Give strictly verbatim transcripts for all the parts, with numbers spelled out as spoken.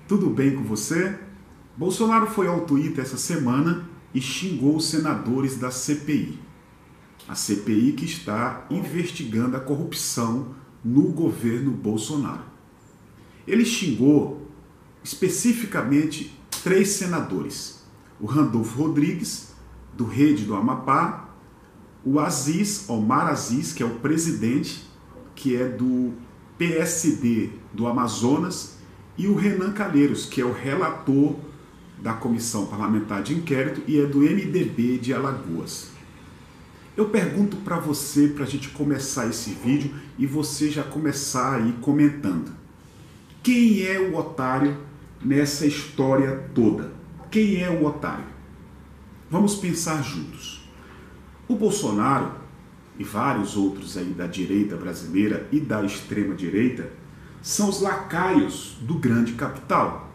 Tudo bem com você? Bolsonaro foi ao Twitter essa semana e xingou os senadores da C P I. A C P I que está investigando a corrupção no governo Bolsonaro. Ele xingou especificamente três senadores: o Randolfo Rodrigues, do Rede do Amapá, o Aziz, Omar Aziz, que é o presidente, que é do P S D do Amazonas, e o Renan Calheiros, que é o relator da Comissão Parlamentar de Inquérito e é do M D B de Alagoas. Eu pergunto para você, para a gente começar esse vídeo e você já começar aí comentando. Quem é o otário nessa história toda? Quem é o otário? Vamos pensar juntos. O Bolsonaro e vários outros aí da direita brasileira e da extrema direita são os lacaios do grande capital.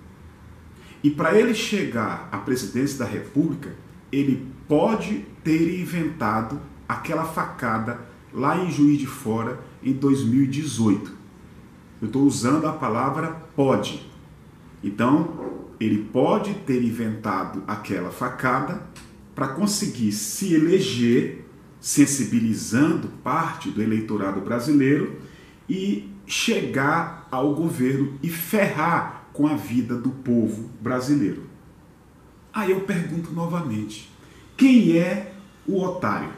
E para ele chegar à presidência da República, ele pode ter inventado aquela facada lá em Juiz de Fora em dois mil e dezoito. Eu estou usando a palavra pode. Então, ele pode ter inventado aquela facada para conseguir se eleger, sensibilizando parte do eleitorado brasileiro e chegar ao governo e ferrar com a vida do povo brasileiro. Aí eu pergunto novamente, quem é o otário?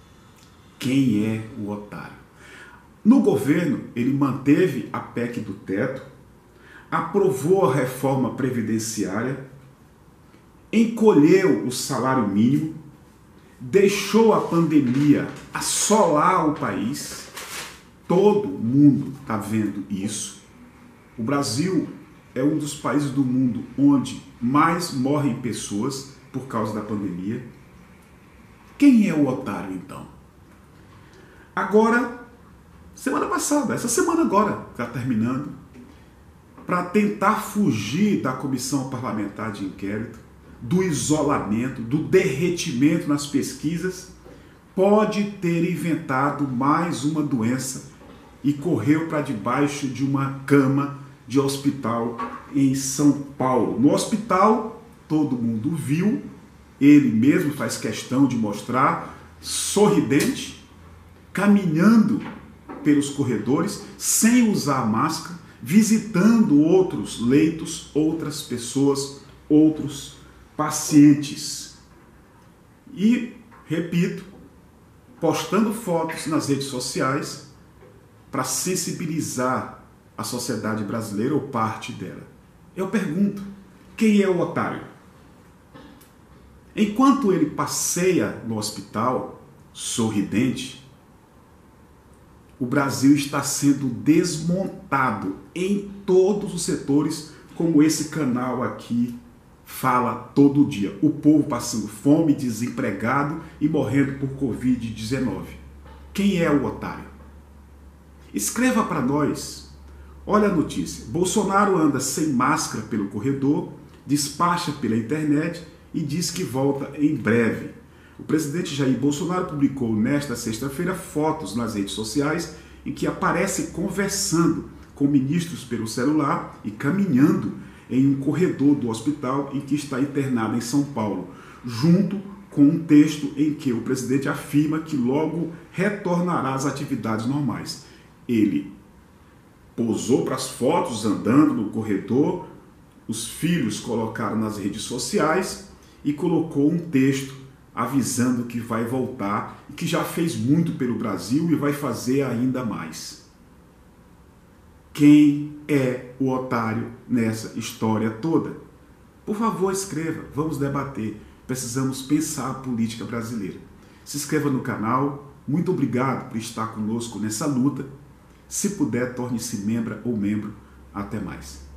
Quem é o otário? No governo, ele manteve a P E C do teto, aprovou a reforma previdenciária, encolheu o salário mínimo, deixou a pandemia assolar o país. Todo mundo está vendo isso. O Brasil é um dos países do mundo onde mais morrem pessoas por causa da pandemia. Quem é o otário, então? Agora, semana passada, essa semana agora, está terminando, para tentar fugir da Comissão Parlamentar de Inquérito, do isolamento, do derretimento nas pesquisas, pode ter inventado mais uma doença e correu para debaixo de uma cama de hospital em São Paulo. No hospital, todo mundo viu, ele mesmo faz questão de mostrar, sorridente, caminhando pelos corredores, sem usar máscara, visitando outros leitos, outras pessoas, outros pacientes. E, repito, postando fotos nas redes sociais para sensibilizar a sociedade brasileira ou parte dela. Eu pergunto, quem é o otário? Enquanto ele passeia no hospital, sorridente, o Brasil está sendo desmontado em todos os setores, como esse canal aqui fala todo dia. O povo passando fome, desempregado e morrendo por covid dezenove. Quem é o otário? Escreva para nós. Olha a notícia. Bolsonaro anda sem máscara pelo corredor, despacha pela internet e diz que volta em breve. O presidente Jair Bolsonaro publicou nesta sexta-feira fotos nas redes sociais em que aparece conversando com ministros pelo celular e caminhando em um corredor do hospital em que está internado em São Paulo, junto com um texto em que o presidente afirma que logo retornará às atividades normais. Ele posou para as fotos andando no corredor, os filhos colocaram nas redes sociais e colocou um texto avisando que vai voltar e que já fez muito pelo Brasil e vai fazer ainda mais. Quem é o otário nessa história toda? Por favor, escreva, vamos debater. Precisamos pensar a política brasileira. Se inscreva no canal. Muito obrigado por estar conosco nessa luta. Se puder, torne-se membro ou membro. Até mais.